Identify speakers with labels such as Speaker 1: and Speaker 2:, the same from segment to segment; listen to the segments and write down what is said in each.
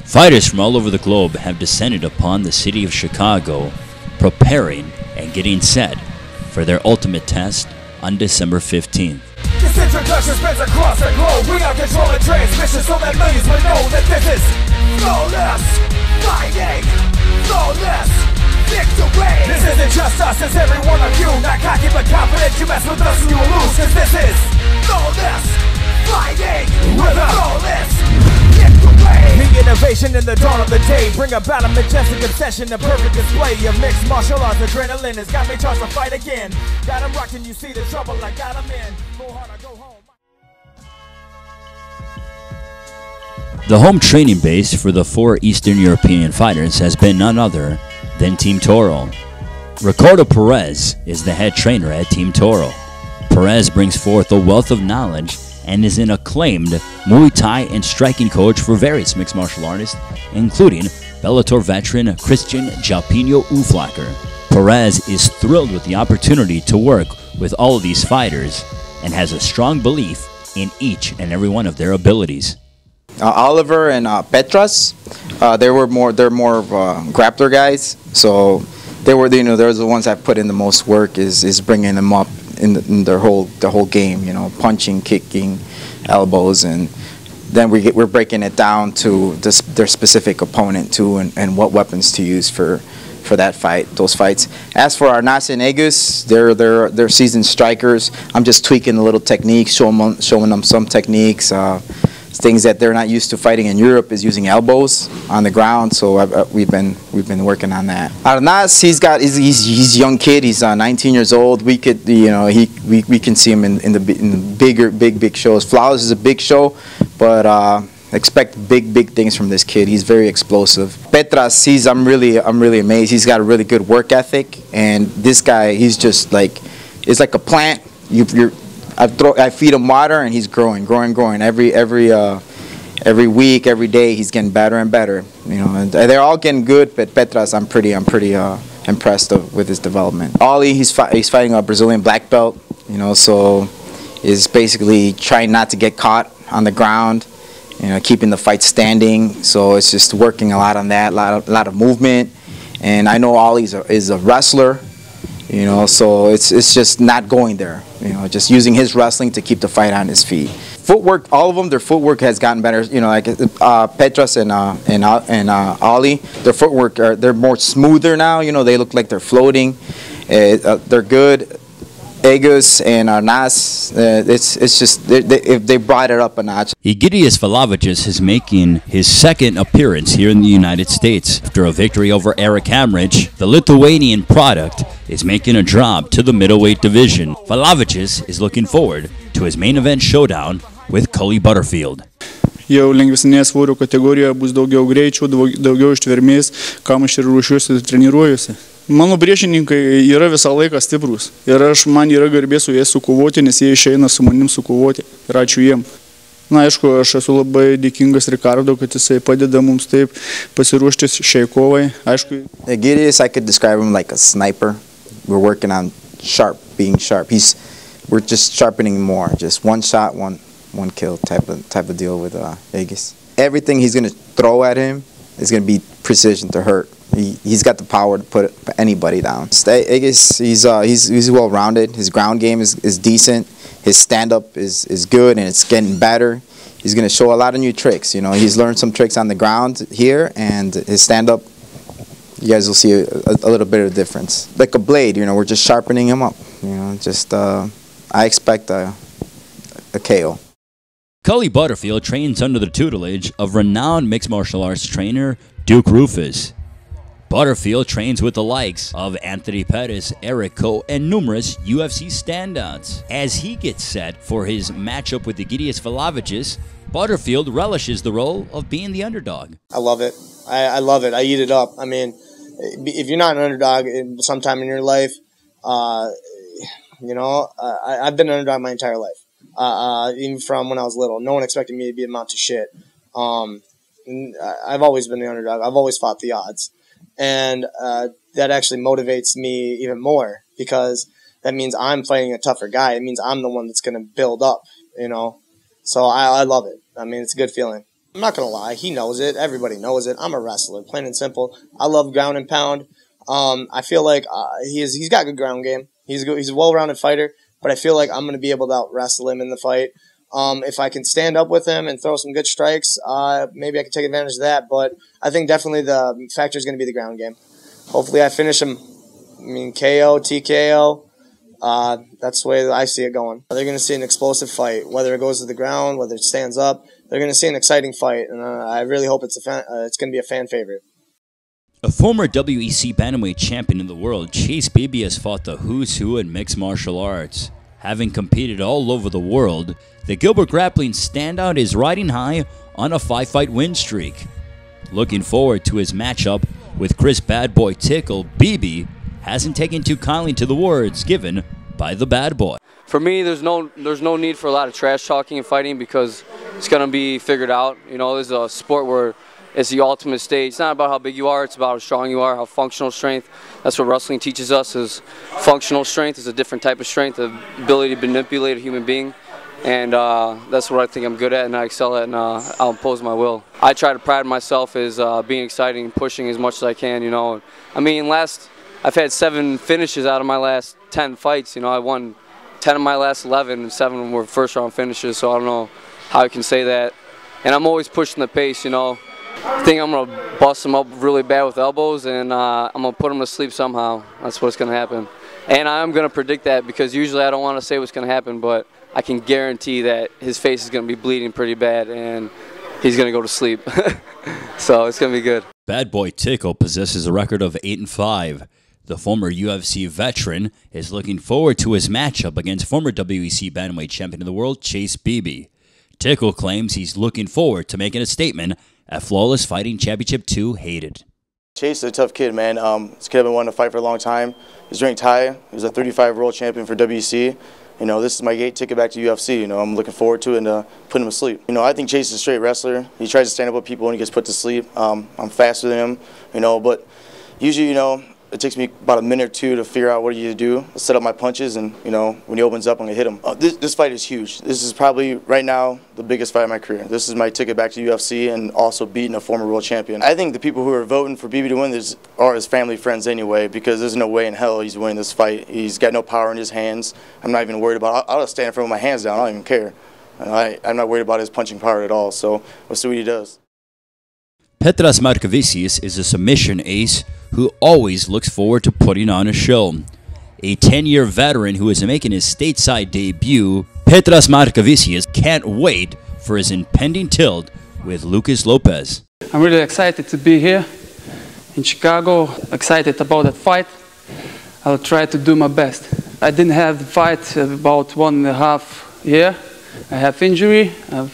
Speaker 1: Fighters from all over the globe have descended upon the city of Chicago, preparing and getting set for their ultimate test on December 15th.
Speaker 2: This introduction spreads across the globe. We are controlling transmission so that millions will know that this is flawless fighting, flawless victory. This isn't just us, it's every one of you. Not cocky but confident, you mess with us and you will lose. Cause this is flawless fighting with a flawless victory. The innovation in the dawn of the day bring about a majestic obsession, a perfect display of mixed martial arts. Adrenaline has got me charged to fight again. Got him rocking, you see the trouble, I got him in. Go hard or go home.
Speaker 1: The home training base for the 4 Eastern European fighters has been none other than Team Toro. Ricardo Perez is the head trainer at Team Toro. Perez brings forth a wealth of knowledge and is an acclaimed Muay Thai and striking coach for various mixed martial artists, including Bellator veteran Christian Jalpino Uflacker. Perez is thrilled with the opportunity to work with all of these fighters and has a strong belief in each and every one of their abilities.
Speaker 3: Oliver and Petras, they're more grappler guys. So they're the ones that put in the most work is bringing them up in their whole game. You know, punching, kicking, elbows, and then we're breaking it down to their specific opponent too, and what weapons to use for those fights. As for Arnas and Agus, they're seasoned strikers. I'm just tweaking a little techniques, showing them some techniques. Things that they're not used to fighting in Europe is using elbows on the ground, so we've been working on that. Arnas, he's a young kid. He's 19 years old. We could, we can see him in the big shows. Flawless is a big show, but expect big things from this kid. He's very explosive. Petras, I'm really amazed. He's got a really good work ethic, and this guy, he's just like, it's like a plant. I feed him water and he's growing. Every week, every day, he's getting better and better. You know, and they're all getting good, but Petras, I'm pretty impressed with his development. Ollie, he's fighting a Brazilian black belt. You know, so is basically trying not to get caught on the ground. You know, keeping the fight standing. So it's just working a lot on that, a lot of movement. And I know Ollie is a wrestler. You know, so it's just not going there. You know, just using his wrestling to keep the fight on his feet. Footwork, all of them, their footwork has gotten better. You know, like Petras and Ollie, their footwork they're more smoother now. You know, they look like they're floating. They're good. Agus and Arnas, it's just they brought it up a notch.
Speaker 1: Egidius Valavicius is making his second appearance here in the United States. After a victory over Eric Hamrich, the Lithuanian product is making a drop to the middleweight division. Valavicius is looking forward to his main event showdown with Cully Butterfield.
Speaker 4: Jau lengvesnės svorio kategorijoje bus daugiau greičio, daugiau ištvermės, kam aš ir ruošiuosi ir treniruojuosi. Mano priešininkai yra visą laiką stiprus ir man yra garbė su jais sukovoti, nes jie išeina su manim sukovoti ir ačiū jiem. Na, aišku, aš esu labai dėkingas Ricardo, kad jisai padeda mums taip pasiruošti šiai kovai. Aišku,
Speaker 3: Egidius, I could describe him like a sniper. We're working on being sharp. We're just sharpening more, just one shot, one kill type of deal with Agus. Everything he's going to throw at him is going to be precision to hurt. He's got the power to put anybody down. Agus, he's well-rounded. His ground game is decent. His stand-up is good, and it's getting better. He's going to show a lot of new tricks. You know, he's learned some tricks on the ground here, and his stand-up, you guys will see a little bit of difference. Like a blade, you know, we're just sharpening him up. You know, just I expect a KO.
Speaker 1: Cully Butterfield trains under the tutelage of renowned mixed martial arts trainer Duke Roufus. Butterfield trains with the likes of Anthony Pettis, Eric Coe, and numerous UFC standouts. As he gets set for his matchup with Egidius Valavicius, Butterfield relishes the role of being the underdog.
Speaker 5: I love it. I love it. I eat it up. I mean, if you're not an underdog sometime in your life, you know, I've been an underdog my entire life. Even from when I was little. No one expected me to be amount to shit. I've always been the underdog. I've always fought the odds. And that actually motivates me even more because that means I'm fighting a tougher guy. It means I'm the one that's going to build up, you know. So I love it. I mean, it's a good feeling. I'm not going to lie. He knows it. Everybody knows it. I'm a wrestler, plain and simple. I love ground and pound. I feel like he's got good ground game. He's a well-rounded fighter, but I feel like I'm going to be able to out-wrestle him in the fight. If I can stand up with him and throw some good strikes, maybe I can take advantage of that. But I think definitely the factor is going to be the ground game. Hopefully I finish him, KO, TKO. That's the way I see it going. They're going to see an explosive fight, whether it goes to the ground, whether it stands up. They're going to see an exciting fight, and I really hope it's going to be a fan favorite.
Speaker 1: A former WEC bantamweight champion in the world, Chase Beebe has fought the who's who in mixed martial arts. Having competed all over the world, the Gilbert Grappling standout is riding high on a 5-fight win streak. Looking forward to his matchup with Chris Bad Boy Tickle, Beebe hasn't taken too kindly to the words given by the Bad Boy.
Speaker 6: For me, there's no need for a lot of trash talking and fighting because it's going to be figured out. You know, there's a sport where it's the ultimate stage. It's not about how big you are, it's about how strong you are, how functional strength. That's what wrestling teaches us, is functional strength is a different type of strength, the ability to manipulate a human being. And that's what I think I'm good at and I excel at, and I'll impose my will. I try to pride myself as being exciting and pushing as much as I can, you know. I mean, I've had 7 finishes out of my last 10 fights. You know, I won 10 of my last 11 and 7 of them were first-round finishes, so I don't know how I can say that. And I'm always pushing the pace, you know. I think I'm going to bust them up really bad with elbows, and I'm going to put them to sleep somehow. That's what's going to happen. And I'm going to predict that because usually I don't want to say what's going to happen, but I can guarantee that his face is going to be bleeding pretty bad, and he's going to go to sleep. So it's going to be good.
Speaker 1: Bad Boy Tickle possesses a record of 8-5. The former UFC veteran is looking forward to his matchup against former WEC bantamweight champion of the world, Chase Beebe. Tickle claims he's looking forward to making a statement at Flawless Fighting Championship 2 Hated.
Speaker 7: Chase is a tough kid, man. This kid has been wanting to fight for a long time. He's ranked high. He was a 35 world champion for WEC. You know, this is my gate ticket back to UFC. You know, I'm looking forward to it and putting him to sleep. You know, I think Chase is a straight wrestler. He tries to stand up with people when he gets put to sleep. I'm faster than him, you know, but usually, you know, it takes me about a minute or two to figure out what to do, set up my punches, and, you know, when he opens up, I'm going to hit him. This fight is huge. This is probably, right now, the biggest fight of my career. This is my ticket back to UFC and also beating a former world champion. I think the people who are voting for Beebe to win are his family friends anyway, because there's no way in hell he's winning this fight. He's got no power in his hands. I'm not even worried about it. I'll just stand in front with my hands down. I don't even care. I'm not worried about his punching power at all, so we'll see what he does.
Speaker 1: Petras Markavicius is a submission ace who always looks forward to putting on a show. A 10-year veteran who is making his stateside debut, Petras Markavicius can't wait for his impending tilt with Lucas Lopez.
Speaker 8: I'm really excited to be here in Chicago, excited about that fight. I'll try to do my best. I didn't have the fight about 1.5 years. I have injury.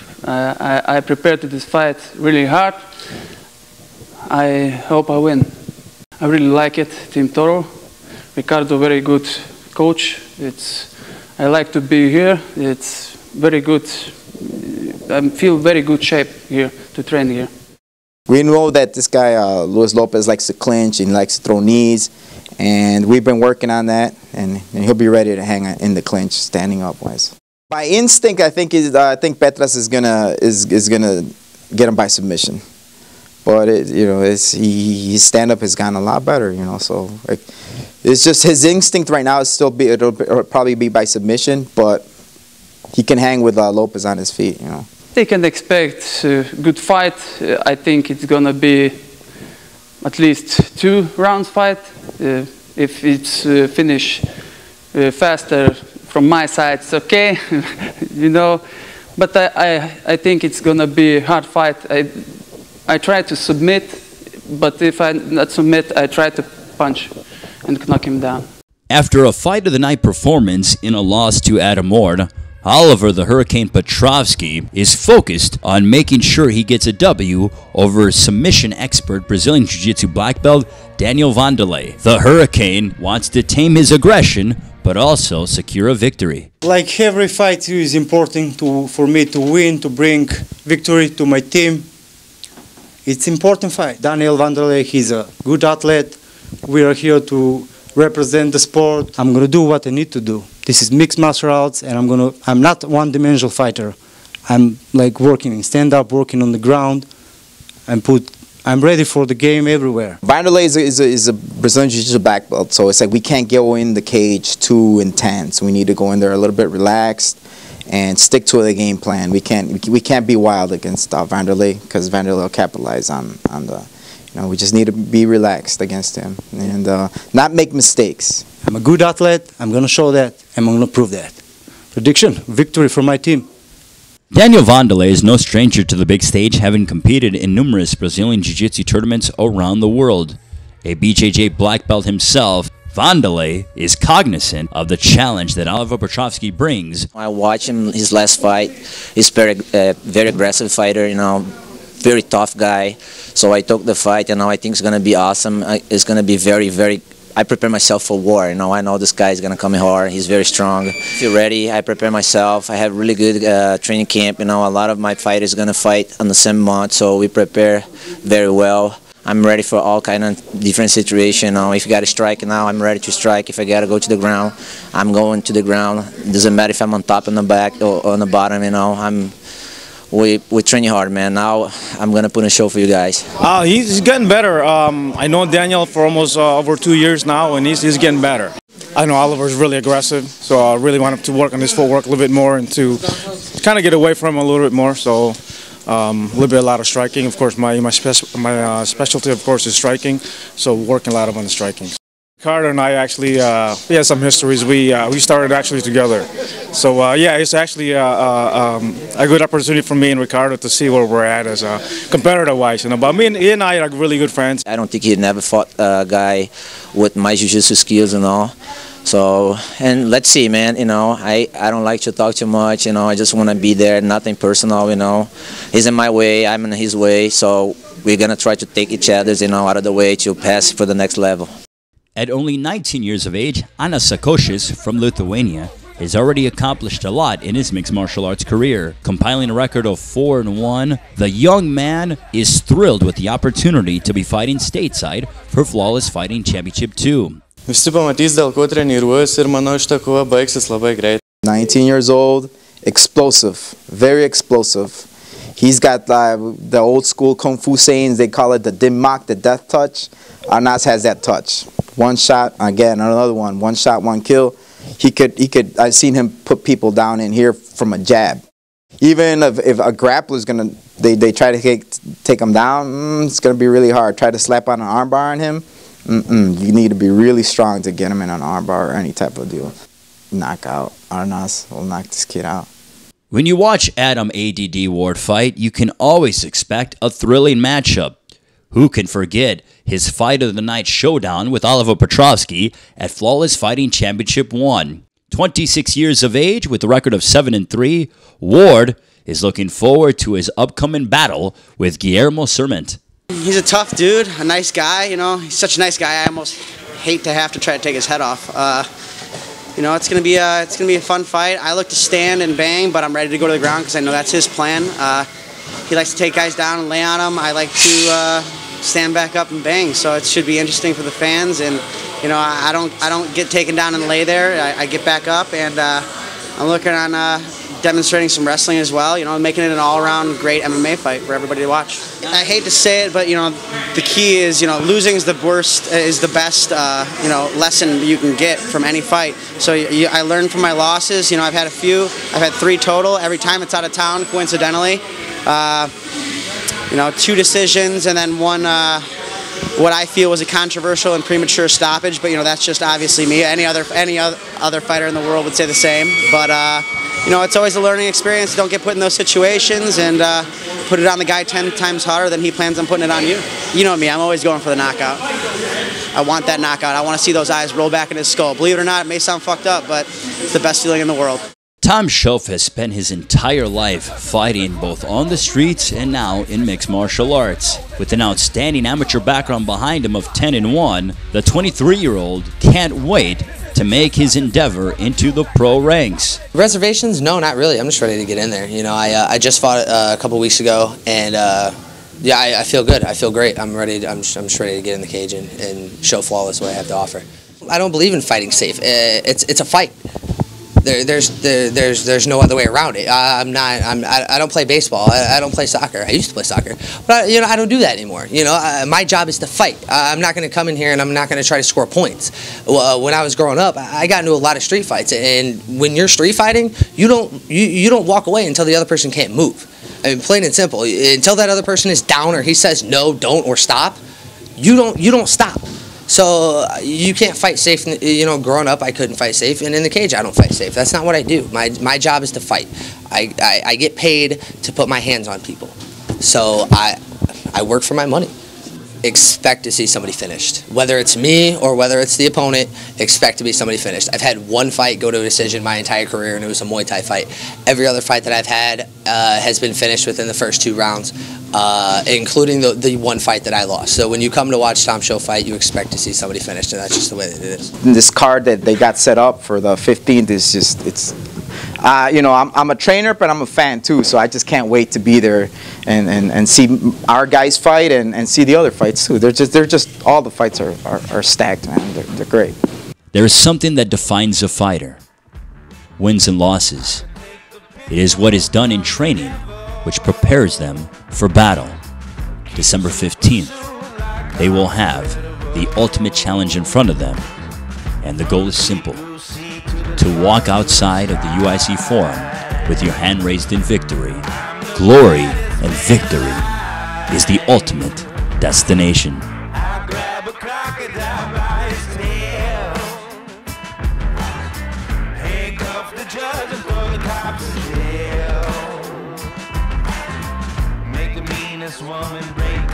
Speaker 8: I prepared to this fight really hard. I hope I win. I really like it, Team Toro. Ricardo, very good coach. I like to be here. It's very good. I feel very good shape here to train here.
Speaker 3: We know that this guy, Luis Lopez, likes to clinch and likes to throw knees, and we've been working on that, and he'll be ready to hang in the clinch, standing up wise. By instinct, I think Petras is gonna get him by submission. But his stand-up has gotten a lot better, you know. So it's just his instinct right now is it'll probably be by submission, but he can hang with Lopez on his feet, you know.
Speaker 8: They can expect a good fight. I think it's gonna be at least 2 rounds fight. If it's finished faster from my side, it's okay, you know. But I think it's gonna be a hard fight. I try to submit, but if I not submit, I try to punch and knock him down.
Speaker 1: After a fight of the night performance in a loss to Adam Ward, Oliver the Hurricane Petrovsky is focused on making sure he gets a W over submission expert Brazilian Jiu-Jitsu black belt Daniel Vanderlei. The Hurricane wants to tame his aggression, but also secure a victory.
Speaker 9: Like every fight is important for me to win, to bring victory to my team. It's an important fight. Daniel Vanderlei, he's a good athlete. We are here to represent the sport. I'm going to do what I need to do. This is mixed martial arts, and I'm not a one-dimensional fighter. I'm like working in stand-up, working on the ground, I'm ready for the game everywhere.
Speaker 3: Vanderlei is a Brazilian Jiu-Jitsu black belt, so it's like we can't go in the cage too intense. We need to go in there a little bit relaxed and stick to the game plan. We can't be wild against Vanderlei, because Vanderlei will capitalize on the. We just need to be relaxed against him and not make mistakes.
Speaker 9: I'm a good athlete. I'm going to show that. I'm going to prove that. Prediction: victory for my team.
Speaker 1: Daniel Vanderlei is no stranger to the big stage, having competed in numerous Brazilian Jiu-Jitsu tournaments around the world. A BJJ black belt himself, Vanderlei is cognizant of the challenge that Oliver Petrovsky brings.
Speaker 10: I watched him his last fight. He's very aggressive fighter, very tough guy. So I took the fight, I think it's going to be awesome. It's going to be very, I prepare myself for war. I know this guy is going to come in hard. He's very strong. I feel ready. I prepare myself. I have really good training camp. A lot of my fighters are going to fight on the same month, so we prepare very well. I'm ready for all kind of different situations. If you got to strike now, I'm ready to strike. If I got to go to the ground, I'm going to the ground. It doesn't matter if I'm on top, on the back, or on the bottom. We're training hard, man. Now I'm going to put a show for you guys.
Speaker 11: He's getting better. I know Daniel for almost over 2 years now, and he's getting better. I know Oliver's really aggressive, so I really want him to work on his footwork a little bit more and to kind of get away from him a little bit more. So a lot of striking. Of course, my specialty, of course, is striking, so working a lot on the striking. Ricardo and I actually, we had some histories. We started actually together. So yeah, it's actually a good opportunity for me and Ricardo to see where we're at as competitor-wise. But he and I are really good friends.
Speaker 10: I don't think he'd never fought a guy with my jiu-jitsu skills and all. So, and let's see, man, I don't like to talk too much, I just want to be there, nothing personal, He's in my way, I'm in his way, so we're going to try to take each other's, out of the way to pass for the next level.
Speaker 1: At only 19 years of age, Anas Sakoshis from Lithuania has already accomplished a lot in his mixed martial arts career. Compiling a record of 4-1, the young man is thrilled with the opportunity to be fighting stateside for Flawless Fighting Championship 2.
Speaker 3: 19 years old, explosive, very explosive. He's got the old school Kung Fu sayings, they call it the Dim Mak, the death touch. Anas has that touch. One shot, again, another one shot, one kill. He could, I've seen him put people down in here from a jab. Even if a grappler's gonna, they try to take him down, it's gonna be really hard. Try to slap on an armbar on him, you need to be really strong to get him in an armbar or any type of deal. Knockout. Anas will knock this kid out.
Speaker 1: When you watch Adam ADD Ward fight, you can always expect a thrilling matchup. Who can forget his Fight of the Night showdown with Oliver Petrovsky at Flawless Fighting Championship 1? 26 years of age with a record of 7-3, Ward is looking forward to his upcoming battle with Guillermo Serment.
Speaker 12: He's a tough dude, a nice guy, he's such a nice guy. I almost hate to have to try to take his head off. It's gonna be a fun fight. I look to stand and bang, but I'm ready to go to the ground because I know that's his plan. He likes to take guys down and lay on them. I like to stand back up and bang. So it should be interesting for the fans. And I don't get taken down and lay there. I get back up, and I'm looking on demonstrating some wrestling as well. Making it an all-around great MMA fight for everybody to watch. I hate to say it, but the key is losing is the worst, is the best lesson you can get from any fight. So I learned from my losses. I've had a few. I've had 3 total. Every time it's out of town, coincidentally. 2 decisions, and then one what I feel was a controversial and premature stoppage. But that's just obviously me. Any other fighter in the world would say the same. But it's always a learning experience. Don't get put in those situations, and put it on the guy 10 times harder than he plans on putting it on you. You know me, I'm always going for the knockout. I want that knockout. I want to see those eyes roll back in his skull. Believe it or not, it may sound fucked up, but it's the best feeling in the world.
Speaker 1: Tom Shoaff has spent his entire life fighting both on the streets and now in mixed martial arts. With an outstanding amateur background behind him of 10-1, the 23-year-old can't wait to make his endeavor into the pro ranks.
Speaker 13: Reservations? No, not really. I'm just ready to get in there. I just fought a couple weeks ago, and yeah, I feel good. I feel great. I'm ready. I'm just ready to get in the cage and show Flawless what I have to offer. I don't believe in fighting safe. It's a fight. There's no other way around it. I don't play baseball. I don't play soccer. I used to play soccer, but I don't do that anymore. My job is to fight. I'm not going to come in here and I'm not going to try to score points. When I was growing up, I got into a lot of street fights, and when you're street fighting, you don't walk away until the other person can't move. I mean, plain and simple. Until that other person is down or he says no, don't, or stop, you don't stop. So you can't fight safe. Growing up, I couldn't fight safe, and in the cage, I don't fight safe. That's not what I do. My job is to fight. I get paid to put my hands on people. So I work for my money. Expect to see somebody finished. Whether it's me or whether it's the opponent, expect to be somebody finished. I've had one fight go to a decision my entire career, and it was a Muay Thai fight. Every other fight that I've had has been finished within the first 2 rounds, including the one fight that I lost. So when you come to watch Tom Show fight, you expect to see somebody finished, and that's just the way that it is.
Speaker 3: This card that they got set up for the 15th is just, I'm a trainer, but I'm a fan too, so I just can't wait to be there and see our guys fight and see the other fights too. They're just all the fights are stacked, man. They're great.
Speaker 1: There is something that defines a fighter: wins and losses. It is what is done in training which prepares them for battle. December 15th, they will have the ultimate challenge in front of them, and the goal is simple: to walk outside of the UIC Forum with your hand raised in victory. Glory and victory is the ultimate destination.
Speaker 2: Make the meanest woman break